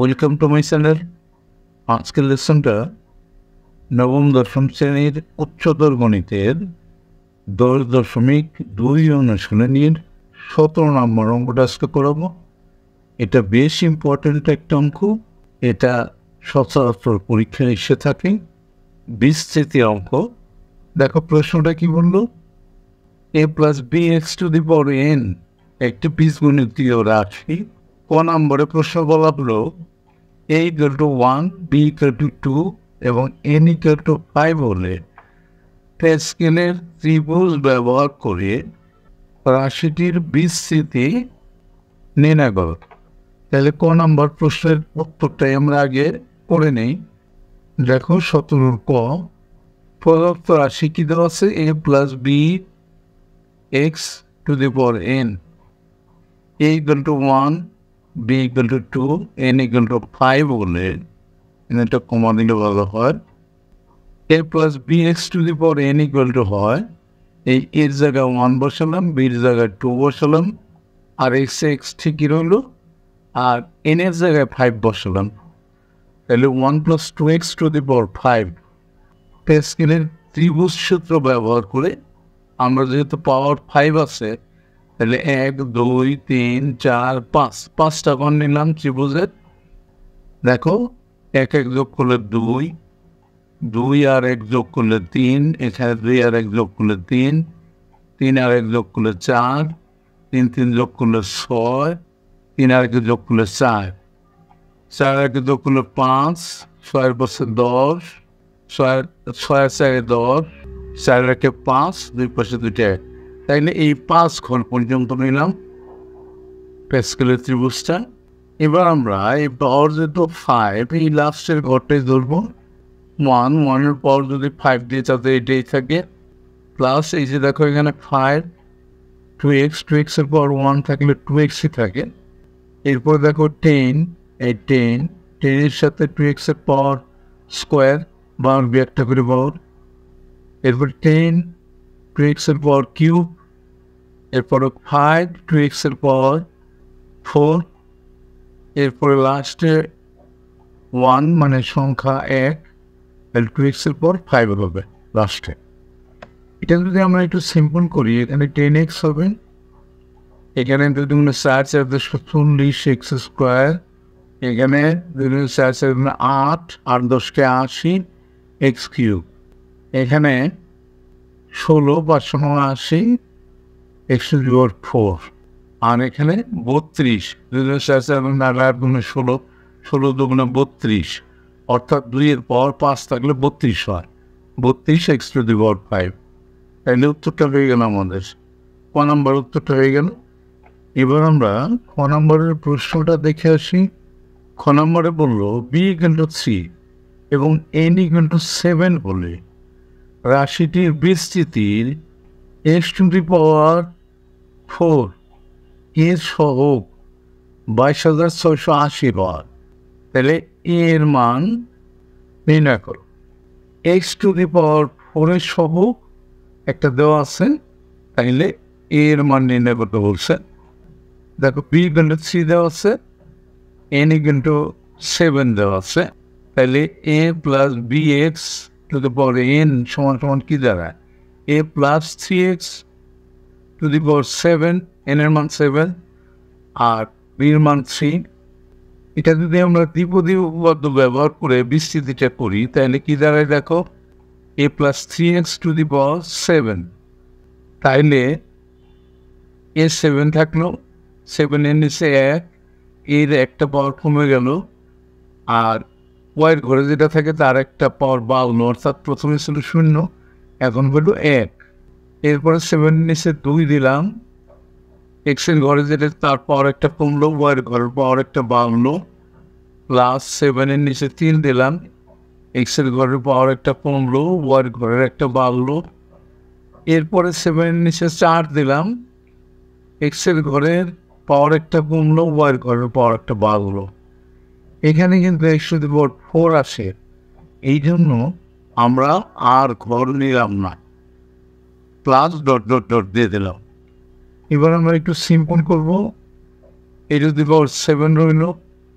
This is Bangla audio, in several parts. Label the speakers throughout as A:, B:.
A: Welcome to my channel. আজকের লেসনটা নবম-দশম শ্রেণীর উচ্চতর গণিতের 10.2 অনুশীলনীর 17 নম্বর অঙ্কটা আজকে করাবো। এটা বেশ ইম্পর্টেন্ট একটা অঙ্ক। এটা সচরাচর পরীক্ষায় এসে থাকে, বিস্তৃতি অঙ্ক। দেখো প্রশ্নটা কি বললো, a plus bx to the power n একটি বীজগণিতীয় রাশি। ক নম্বরে প্রশ্ন বলা হলো a equal to 1, b equal to 2 এবং n equal to 5 হলে প্যাসকেলের ত্রিভুজ ব্যবহার করে রাশিটির বিস্তৃতি নির্ণয় করো। তাহলে ক নম্বর প্রশ্নের উত্তরটাই আমরা আগে করে নেই। দেখো 17 ক, প্রদত্ত রাশি কি দেওয়া আছে, a plus b x to the power n, a equal to 1, b equal to 2, n equal to 5 হলে এটা কমা দিলে ভালো হয়। a plus bx to the power n equal to হয়, এই এর জায়গায় 1 বসালাম, b এর জায়গায় 2 বসালাম, আর x ঠিকই রইল, আর n এর জায়গায় 5 বসালাম। তাহলে 1 plus 2x to the power 5। প্যাসকেলের ত্রিভুজ সূত্র ব্যবহার করে আমরা যেহেতু পাওয়ার 5 আছে, তাহলে 1, 2, 3, 4, 5 5টা ঘর নিলাম ত্রিভুজের। দেখো 1 যোগ করলে 2, 2 আর 1 যোগ করলে 3, এখানে 2 আর 1 যোগ করলে 3, 3 আর 1 যোগ করলে 4, 3 যোগ করলে 6, 3 আর 1 যোগ করলে 4, 4 আর 1 যোগ করলে 5, 6 এর পাশে 10, 6 আর 4 10, 4 আর 1 5, 2 পাশে 2টা। তাইলে এই 5 ঘর পর্যন্ত নিলাম প্যাসকেলের ত্রিভুজটা। এবার আমরা এই পাওয়ার যেহেতু 5, এই লাস্টের ঘরটাই ধরবো। 1 এর পাওয়ার যদি 5 দিয়ে যাতে এটাই থাকে, প্লাস এই যে দেখো এখানে 5, 2x এর পাওয়ার 1 থাকলে 2xই থাকে। এরপর দেখো 10, এই 10 এর সাথে 2x এর পাওয়ার স্কোয়ার বা একটা করে পাওয়ার। এরপর 10, 2x এর পাওয়ার কিউব, এরপরে 5, 2x এর পাওয়ার 4, এরপরে লাস্টে 1 মানে সংখ্যা 1, 2x এর পাওয়ার 5 হবে লাস্টে। এটা যদি আমরা একটু সিম্পল করি, এখানে 10x হবে, এখানে 2 × 4 = 40 x স্কোয়ার, এখানে 2 × 4 = 8, 8 × 10 = 80 x কিউব, এখানে 16 5 × 80 x to the power 4, আর এখানে 32, 2 × 4 = 8 × 16, 16 × 2 = 32, অর্থাৎ 2 এর পাওয়ার 5 থাকলে 32 হয়, 32 x to the power 5। তাহলে উত্তরটা হয়ে গেল আমাদের, ক নম্বর উত্তরটা হয়ে গেল। এবার আমরা খ নম্বরের প্রশ্নটা দেখে আসি। খ নম্বরে বললো b = 3 এবং n = 7 হলে রাশিটির বিস্তৃতির x to the power 4 এর সহগ 22,680 হয়। তাহলে এর মান নির্ণয় করো। x to the power 4 এর সহগ একটা দেওয়া আছে, তাইলে এর মান নির্ণয় করতে বলছে। দেখো b = 3 দেওয়া আছে, n = 7 দেওয়া আছে, তাহলে a plus bx to the power n সমান কি দাঁড়ায়, a plus 3x to the power 7, n এর মান 7 আর b এর মান 3। এটা যদি আমরা দ্বিপদী উপপাদ্য ব্যবহার করে বিস্তৃতিটা করি, তাহলে কি দাঁড়ায় দেখো, a plus 3x to the power 7, তাইলে a 7 থাকলো, 7 এর নিচে 1, এর একটা পাওয়ার কমে গেল, আর ওয়াইয়ের ঘরে যেটা থাকে তার একটা পাওয়ার 52, অর্থাৎ প্রথমে ছিল 0, এখন হলো 1। এরপরে 7 এর নিচে 2 দিলাম, x এর ঘরে যেটা তার পাওয়ার একটা কমলো, ওয়াইয়ের ঘরের পাওয়ার একটা 52, প্লাস 7 এর নিচে 3 দিলাম, x এর ঘরের পাওয়ার একটা কমলো, ওয়াইয়ের ঘরের একটা 52। এরপরে 7 এর নিচে 4 দিলাম, x এর ঘরের পাওয়ার একটা কমলো, ওয়াইয়ের ঘরের পাওয়ার একটা 52। এখানে কিন্তু x to the power 4 আসে, এই জন্য আমরা আর ঘর নিলাম না, প্লাস ডট ডট ডট দিয়ে দিলাম। এবার আমরা একটু সিম্পল করবো। a to the power 7 রইল,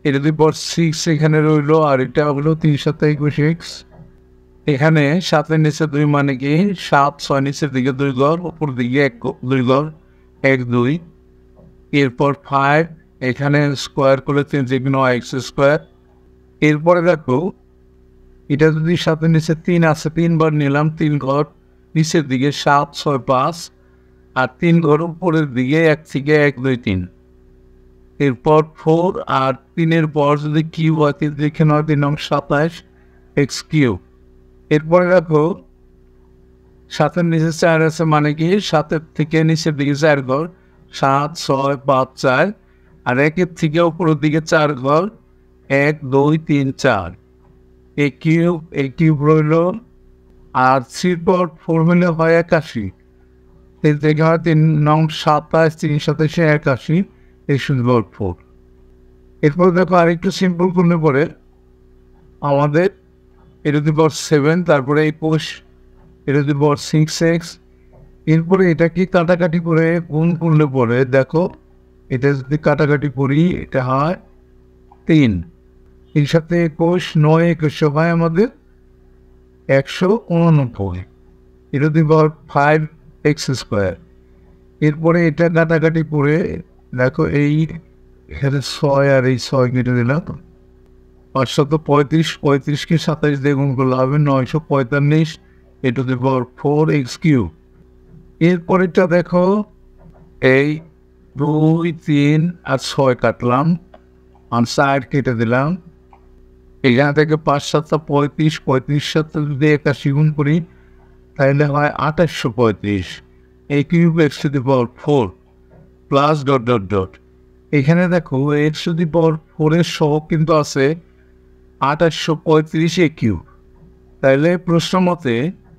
A: এটা যদি পর 6 এখানে রইলো, আর এটা হলো 3 × 7 = 21। এখানে 7-এর নিচে 2 মানে কি 7, 6 নিচের দিকে 2 ঘর, উপর দিকে 2 ঘর, 1 2। এরপর 5 এখানে স্কোয়ার করলে 3 × 9 x²। এরপরে দেখো এটা যদি 7-এর নিচে 3 আছে, 3 বার নিলাম, 3 ঘর নিচের দিকে 7 6 5, আর 3 ঘর উপরের দিকে 1 থেকে 1 2 3। এরপর 4 আর 3-এর পর যদি কিউব হয় 3 থেকে 9 3 9 27 x³। এরপরে দেখো 7-এর নিচে 4 আছে মানে কি 7-এর থেকে নিচের দিকে 4 ঘর, 7 6 5 4, আর 1-এর থেকে উপরের দিকে 4 ঘর, 1 2 3 4। এই কিউব রইল। আর 3 পর 4 মিলে হয় 81, 3 থেকে হয় 3 9 27, 3 27 81, x⁴। এরপর দেখো আরেকটু সিম্পল করলে পরে আমাদের এটা যদি পর 7, তারপরে 21, এটা যদি পর 6x। এরপরে এটাকে কাটাকাটি করে গুণ করলে পরে দেখো এটা যদি কাটাকাটি করি এটা হয় 3, এর সাথে 21 9 21 হয় আমাদের 189। এটা যদি পর 5x²। এরপরে এটা কাটাকাটি করে দেখো এই এখানে 6 আর এই 6 কেটে দিলাম, 535, 35কে 27 দিয়ে গুণ করলে হবে 945, এটা যদি পর 4x³। এরপরেটা দেখো এই 2 3 আর 6 কাটলাম, আর 4 কেটে দিলাম। এখান থেকে 5 7 35, 35 সাথে যদি 81 গুণ করি তাহলে হয় 2835, এই cube x⁴ plus dot dot dot. এখানে দেখো x⁴ এর সহগ কিন্তু আছে 2835 কিউব। তাহলে প্রশ্ন মতে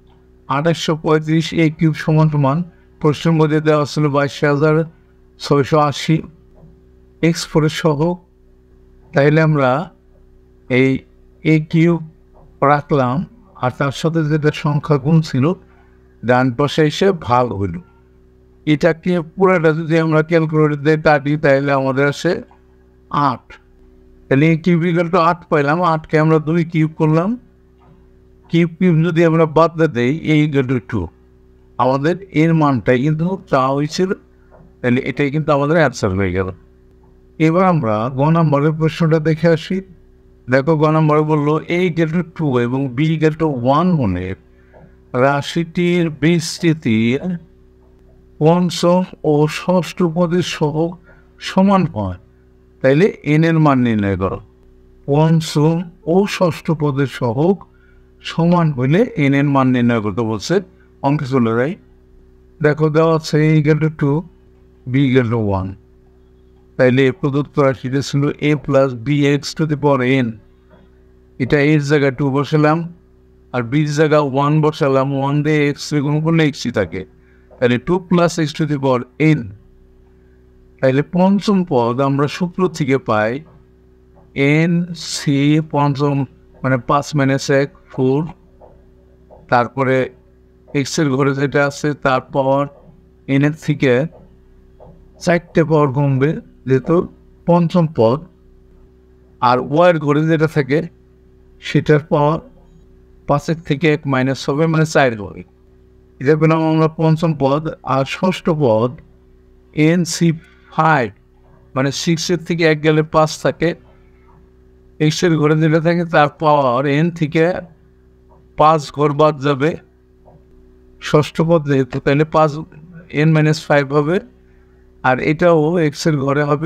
A: 2835 কিউব সমান সমান প্রশ্নের মধ্যে দেওয়া ছিল 22,680 x⁴ এর সহগ। তাইলে আমরা এই কিউব রাখলাম, আর তার সাথে যেটা সংখ্যা গুণ ছিল ডান পাশে এসে ভাগ হইল। এটাকে পুরোটা যদি আমরা ক্যালকুলেটর দিয়ে কাটি তাহলে আমাদের আসে 8। তাহলে এই কিউব = 8 পাইলাম। 8কে আমরা 2 কিউব করলাম, কিউব যদি আমরা বাদ দেই a = 2, আমাদের এর মানটাই কিন্তু চা হয়েছিল। তাহলে এটাই কিন্তু আমাদের অ্যান্সার হয়ে গেল। এবার আমরা গ নম্বরের প্রশ্নটা দেখে আসি। দেখো গ নম্বরে বললো a = 2 এবং b = 1 হলে রাশিটির বিস্তৃতির পঞ্চম ও ষষ্ঠ পদের সহগ সমান হয়। তাইলে n এর মান নির্ণয় করো। পঞ্চম ও ষষ্ঠ পদের সহগ সমান হইলে n এর মান নির্ণয় করতে বলছে। অঙ্কে চলে যাই। দেখো দেওয়া আছে a = 2, b = 1। তাইলে প্রদত্ত রাশিটা ছিল a + bx⁴n। এটা এর জায়গায় 2 বসালাম, আর বির জায়গায় 1 বসালাম। 1 দিয়ে x গুণ করলে x-ই থাকে, তাহলে 2 + x⁴n। তাইলে পঞ্চম পদ আমরা সূত্র থেকে পাই n(c) পঞ্চম মানে 5 - 1 4। তারপরে x-এর ঘরে যেটা আছে তারপর n-এর থেকে 4টে পাওয়ার কমবে যেহেতু পঞ্চম পদ, আর y-এর ঘরে যেটা থাকে সেটার পাওয়ার 5-এর থেকে 1 মাইনাস হবে, মানে 4 হবে। এটা পেলাম আমরা পঞ্চম পদ। আর ষষ্ঠ পদ nc5 মানে 6-এর থেকে 1 গেলে 5 থাকে, x-এর ঘরে যেটা থাকে তার পাওয়ার n থেকে 5 ঘর বাদ যাবে ষষ্ঠ পদ যেহেতু, তাহলে 5 n - 5 হবে। আর এটাও x-এর ঘরে হবে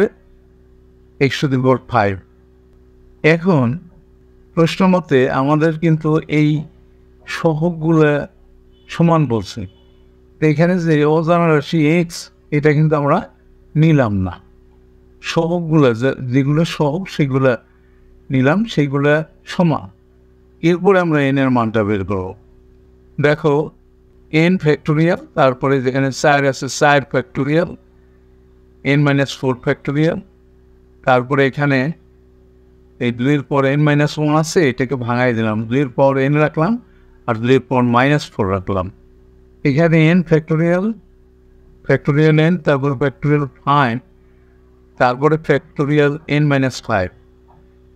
A: x⁴ এখন প্রশ্ন মতে আমাদের কিন্তু এই সহগগুলো সমান বলছে। তো এখানে যে অজানা রাশি x, এটা কিন্তু আমরা নিলাম না। সহগগুলো যেগুলো সহগ সেগুলো নিলাম, সেইগুলো সমান। এরপরে আমরা n এর মানটা বের করব। দেখো n ফ্যাক্টোরিয়াল, তারপরে যেখানে 4 আছে 4 ফ্যাক্টোরিয়াল, n - 4 ফ্যাক্টোরিয়াল। তারপরে এখানে এই 2-এর পর n-1 আছে, এটাকে ভাঙাই দিলাম, 2-এর পর n রাখলাম, আর 2-এর পর -4 রাখলাম। এখানে n ফ্যাক্টোরিয়াল, ফ্যাক্টোরিয়াল n, তারপরে ফ্যাক্টোরিয়াল 5, তারপরে ফ্যাক্টোরিয়াল n - 5।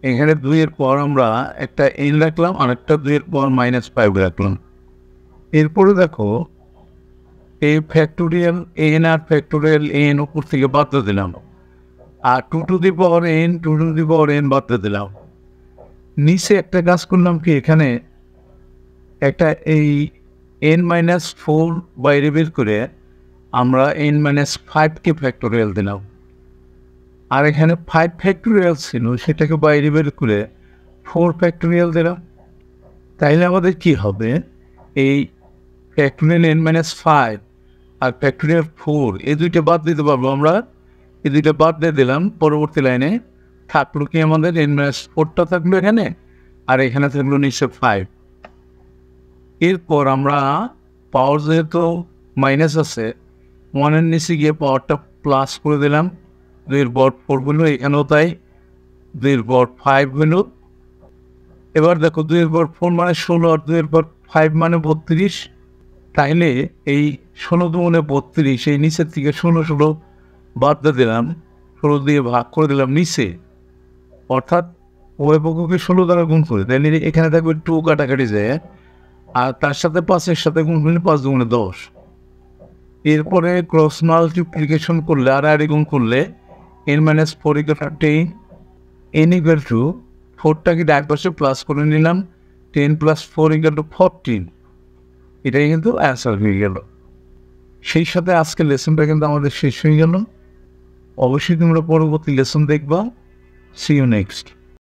A: এখানে 2-এর পর আমরা একটা n রাখলাম আর একটা 2-এর পর -5 রাখলাম। এরপরে দেখো এই ফ্যাক্টোরিয়াল n আর ফ্যাক্টোরিয়াল n উপর থেকে বাদ দিয়ে দিলাম, আর 2 to the power n 2 to the power n বাদ দিয়ে দিলাম। নিচে একটা কাজ করলাম কি, এখানে একটা এই n-4 বাইরে বের করে আমরা n-5কে ফ্যাক্টোরিয়াল দিলাম, আর এখানে 5 ফ্যাক্টোরিয়াল ছিল সেটাকে বাইরে বের করে 4 ফ্যাক্টোরিয়াল দিলাম। তাইলে আমাদের কি হবে, এই ফ্যাক্টোরিয়াল n-5 আর ফ্যাক্টোরিয়াল 4 এই দুইটা বাদ দিতে পারবো আমরা। এই দুইটা বাদ দিয়ে দিলাম। পরবর্তী লাইনে থাকলো কি আমাদের n-4টা থাকলো এখানে, আর এখানে থাকলো নিচে 5। এরপর আমরা পাওয়ার যেহেতু মাইনাস আছে, 1-এর নিচে গিয়ে পাওয়ারটা প্লাস করে দিলাম। 2-এর পর 4 হলো, এখানেও তাই। 2-এর পর 5 হলো। এবার দেখো 2-এর পর 4 মানে 16, আর 2-এর পর 5 মানে 32। তাইলে এই 16 দুগুণে 32, এই নিচের থেকে 16 বাদ দিয়ে দিলাম, 16 দিয়ে ভাগ করে দিলাম নিচে, অর্থাৎ উভয় পক্ষকে 16 দ্বারা গুণ করে। তাইলে এখানে থাকবে 2 কাটাকাটি যায়, আর তার সাথে 5-এর সাথে গুণ করলে 5 দুগুণে 10। এরপরে ক্রস মাল্টিপ্লিকেশন করলে আর গুণ করলে n-4 = 10, n = 4টাকে ডান পাশে প্লাস করে নিলাম, 10 + 4 = 14। এটাই কিন্তু অ্যান্সার হয়ে গেল। সেই সাথে আজকের লেসনটা কিন্তু আমাদের শেষ হয়ে গেল। অবশ্যই তোমরা পরবর্তী লেসন দেখবা। See you next.